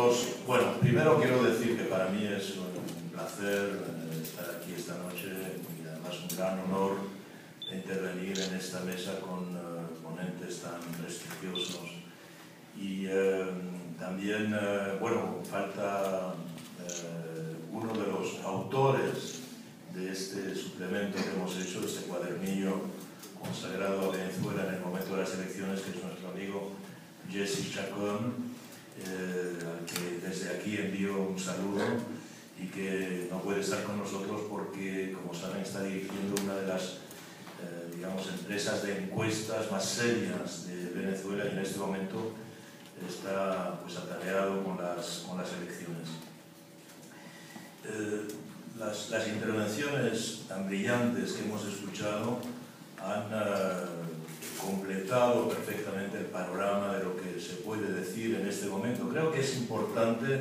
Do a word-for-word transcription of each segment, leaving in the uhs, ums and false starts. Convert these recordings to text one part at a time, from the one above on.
todos. Bueno, primero quiero decir que para mí es un placer estar aquí esta noche y además un gran honor intervenir en esta mesa con uh, ponentes tan prestigiosos. Y uh, también, uh, bueno, falta uh, uno de los autores de este suplemento que hemos hecho, de este cuadernillo consagrado a Venezuela en el momento de las elecciones, que es nuestro amigo Jesse Chacón, eh, al que desde aquí envío un saludo y que no puede estar con nosotros porque, como saben, está dirigiendo una de las eh, digamos, empresas de encuestas más serias de Venezuela y en este momento está pues, atareado con las, con las elecciones. Eh, las, las intervenciones tan brillantes que hemos escuchado han uh, completado perfectamente el panorama de lo que se puede decir en este momento. Creo que es importante,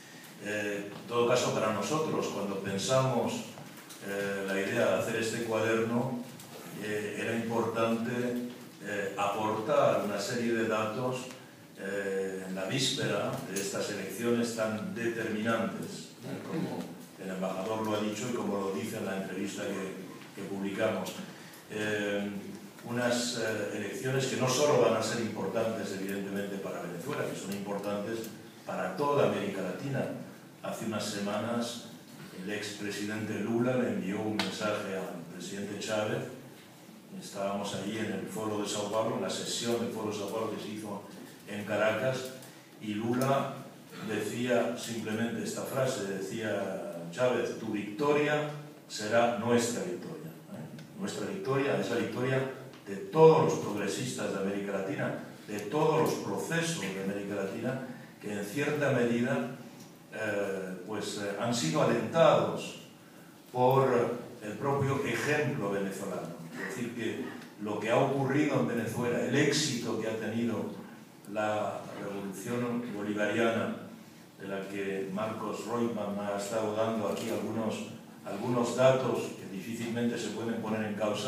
eh, en todo caso para nosotros, cuando pensamos eh, la idea de hacer este cuaderno, eh, era importante eh, aportar una serie de datos eh, en la víspera de estas elecciones tan determinantes, ¿eh? Como el embajador lo ha dicho y como lo dice en la entrevista que, que publicamos. Eh, unas eh, elecciones que no solo van a ser importantes evidentemente para Venezuela, que son importantes para toda América Latina. Hace unas semanas el expresidente Lula le envió un mensaje al presidente Chávez. Estábamos allí en el Foro de Sao Paulo, en la sesión del Foro de Sao Paulo que se hizo en Caracas, y Lula decía simplemente esta frase, decía: Chávez, tu victoria será nuestra victoria. ¿eh? Nuestra victoria es la victoria de todos los progresistas de América Latina, de todos los procesos de América Latina, que en cierta medida eh, pues, eh, han sido alentados por el propio ejemplo venezolano. Es decir, que lo que ha ocurrido en Venezuela, el éxito que ha tenido la revolución bolivariana, de la que Marcos Reutemann ha estado dando aquí algunos, algunos datos que difícilmente se pueden poner en causa,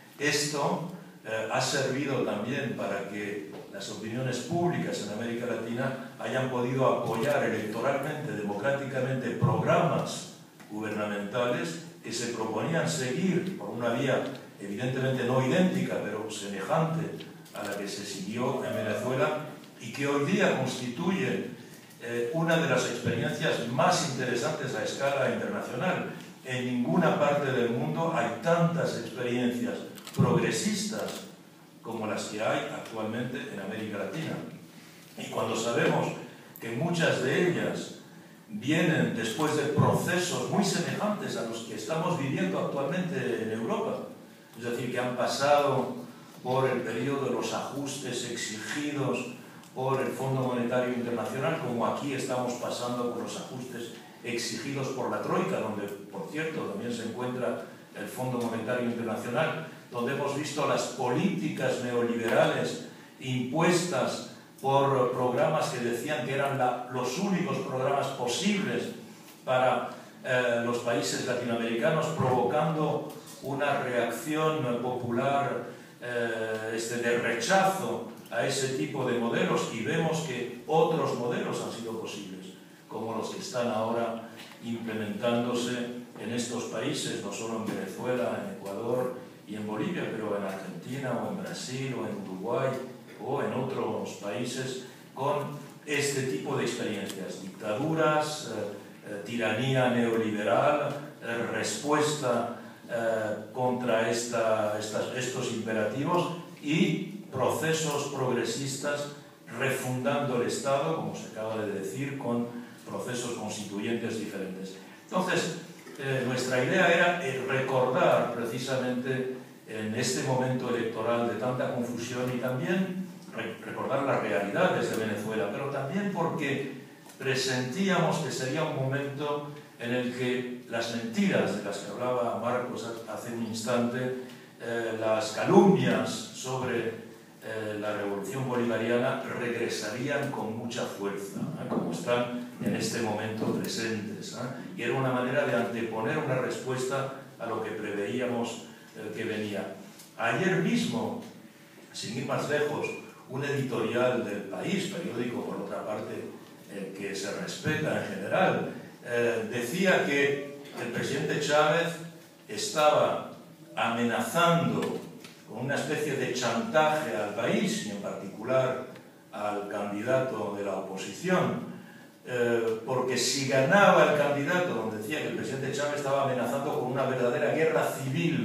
esto eh, ha servido también para que las opiniones públicas en América Latina hayan podido apoyar electoralmente, democráticamente, programas gubernamentales que se proponían seguir por una vía evidentemente no idéntica, pero semejante a la que se siguió en Venezuela y que hoy día constituye eh, una de las experiencias más interesantes a escala internacional. En ninguna parte del mundo hay tantas experiencias progresistas como las que hay actualmente en América Latina. Y cuando sabemos que muchas de ellas vienen después de procesos muy semejantes a los que estamos viviendo actualmente en Europa, es decir, que han pasado por el periodo de los ajustes exigidos por el Fondo Monetario Internacional, como aquí estamos pasando por los ajustes exigidos por la Troika, donde, por cierto, también se encuentra el Fondo Monetario Internacional, donde hemos visto las políticas neoliberales impuestas por programas que decían que eran la, los únicos programas posibles para eh, los países latinoamericanos, provocando una reacción popular eh, este, de rechazo a ese tipo de modelos, y vemos que otros modelos han sido posibles, como los que están ahora implementándose en estos países, no solo en Venezuela, en Ecuador y en Bolivia, pero en Argentina o en Brasil o en Uruguay o en otros países con este tipo de experiencias: dictaduras, eh, eh, tiranía neoliberal, eh, respuesta eh, contra esta, estas, estos imperativos y procesos progresistas refundando el Estado, como se acaba de decir, con procesos constituyentes diferentes. Entonces, eh, nuestra idea era eh, recordar precisamente en este momento electoral de tanta confusión y también re recordar las realidades de Venezuela, pero también porque presentíamos que sería un momento en el que las mentiras de las que hablaba Marcos hace un instante, eh, las calumnias sobre eh, la revolución bolivariana regresarían con mucha fuerza, ¿eh? como están en este momento presentes. ¿eh? Y era una manera de anteponer una respuesta a lo que preveíamos eh, que venía. Ayer mismo, sin ir más lejos, un editorial del País, periódico por otra parte eh, que se respeta en general, eh, decía que el presidente Chávez estaba amenazando con una especie de chantaje al país y en particular al candidato de la oposición, eh, porque si ganaba el candidato, donde decía que el presidente Chávez estaba amenazando con una verdadera guerra civil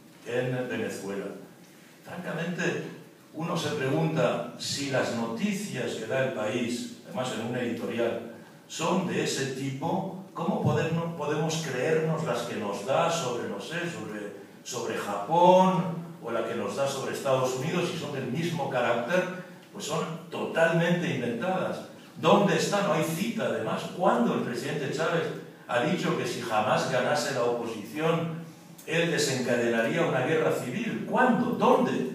en Venezuela. Francamente, uno se pregunta si las noticias que da el país, además en un editorial, son de ese tipo, ¿cómo podemos, podemos creernos las que nos da sobre, no sé, sobre, sobre Japón o la que nos da sobre Estados Unidos, si son del mismo carácter? Pues son totalmente inventadas. ¿Dónde está? No hay cita, además. ¿Cuándo el presidente Chávez ha dicho que si jamás ganase la oposición, él desencadenaría una guerra civil? ¿Cuándo? ¿Dónde?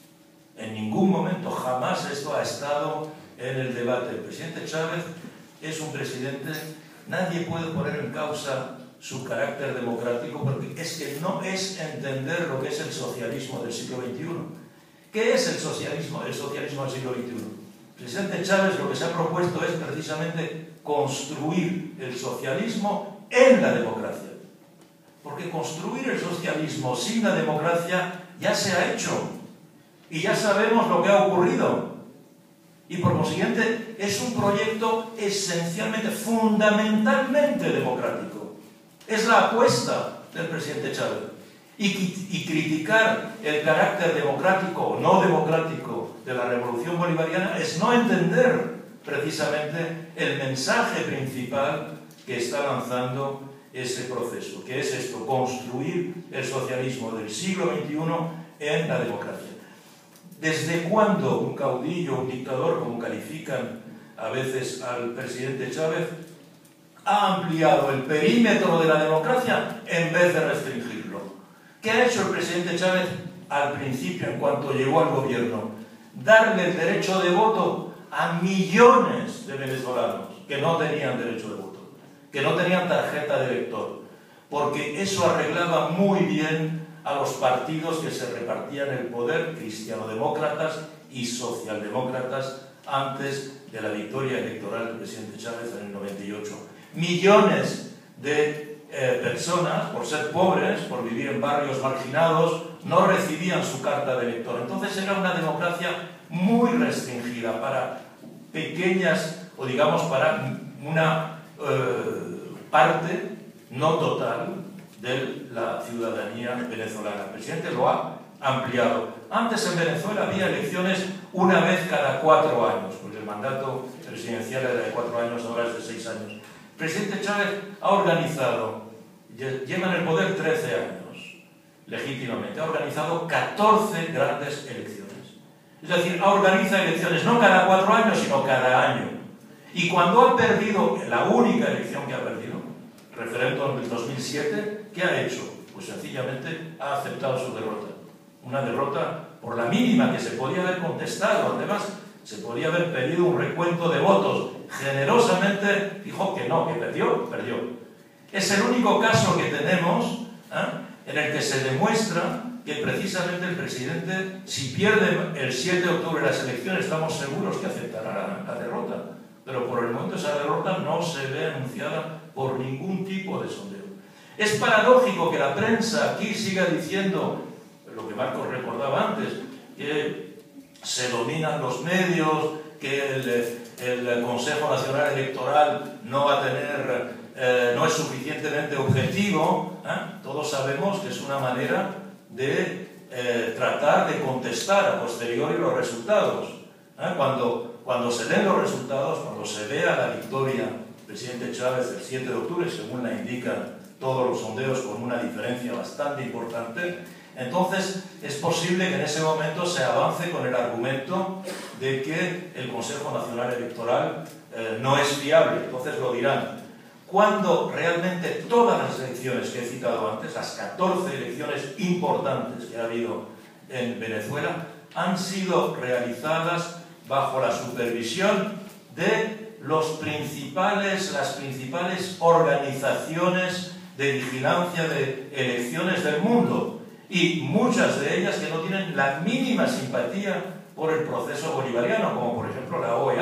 En ningún momento, jamás esto ha estado en el debate. El presidente Chávez es un presidente, nadie puede poner en causa su carácter democrático, porque es que no es entender lo que es el socialismo del siglo veintiuno. ¿Qué es el socialismo, el socialismo del siglo veintiuno? El presidente Chávez lo que se ha propuesto es precisamente construir el socialismo en la democracia. Porque construir el socialismo sin la democracia ya se ha hecho. Y ya sabemos lo que ha ocurrido. Y por consiguiente es un proyecto esencialmente, fundamentalmente democrático. Es la apuesta del presidente Chávez. Y, y criticar el carácter democrático o no democrático de la revolución bolivariana es no entender precisamente el mensaje principal que está lanzando ese proceso, que es esto, construir el socialismo del siglo veintiuno en la democracia. ¿Desde cuándo un caudillo, un dictador, como califican a veces al presidente Chávez, ha ampliado el perímetro de la democracia en vez de restringirlo? ¿Qué ha hecho el presidente Chávez al principio, en cuanto llegó al gobierno? Darle el derecho de voto a millones de venezolanos que no tenían derecho de voto, que no tenían tarjeta de elector, porque eso arreglaba muy bien a los partidos que se repartían el poder, cristianodemócratas y socialdemócratas, antes de la victoria electoral del presidente Chávez en el noventa y ocho. Millones de eh, personas, por ser pobres, por vivir en barrios marginados, no recibían su carta de elector. Entonces era una democracia muy restringida para pequeñas, o digamos para una eh, parte no total de la ciudadanía venezolana. El presidente lo ha ampliado. Antes en Venezuela había elecciones una vez cada cuatro años, porque el mandato presidencial era de cuatro años, ahora es de seis años. El presidente Chávez ha organizado, lleva en el poder trece años, legítimamente, ha organizado catorce grandes elecciones. Es decir, organiza elecciones no cada cuatro años, sino cada año. Y cuando ha perdido, la única elección que ha perdido, referéndum del dos mil siete, ¿qué ha hecho? Pues sencillamente ha aceptado su derrota. Una derrota por la mínima que se podía haber contestado. Además, se podía haber pedido un recuento de votos. Generosamente dijo que no, que perdió, perdió. Es el único caso que tenemos ¿eh? en el que se demuestra que precisamente el presidente, si pierde el siete de octubre las elecciones, estamos seguros que aceptará la, la derrota. Pero por el momento esa derrota no se ve anunciada por ningún tipo de sondeo. Es paradójico que la prensa aquí siga diciendo, lo que Marcos recordaba antes, que se dominan los medios, que el, el Consejo Nacional Electoral no va a tener, eh, no es suficientemente objetivo. ¿eh? Todos sabemos que es una manera de eh, tratar de contestar a posteriori los resultados. ¿eh? Cuando, cuando se leen los resultados, cuando se vea la victoria del presidente Chávez el siete de octubre, según la indican todos los sondeos con una diferencia bastante importante, entonces es posible que en ese momento se avance con el argumento de que el Consejo Nacional Electoral eh, no es fiable. Entonces lo dirán. Cuando realmente todas las elecciones que he citado antes, las catorce elecciones importantes que ha habido en Venezuela, han sido realizadas bajo la supervisión de los principales, las principales organizaciones de vigilancia de elecciones del mundo, y muchas de ellas que no tienen la mínima simpatía por el proceso bolivariano, como por ejemplo la O E